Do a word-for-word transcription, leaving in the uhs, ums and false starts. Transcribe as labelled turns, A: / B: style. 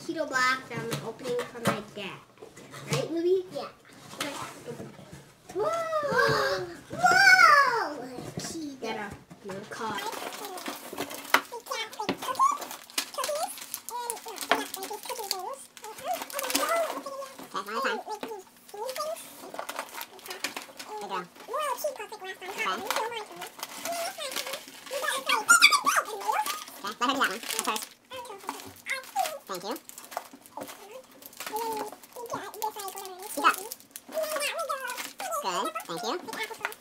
A: keto black that I'm opening for my dad. Right, Libby?
B: Yeah.
A: Okay.
B: Whoa! Whoa! Keto.
A: Get a little card.
C: Thank you. Good. Thank you.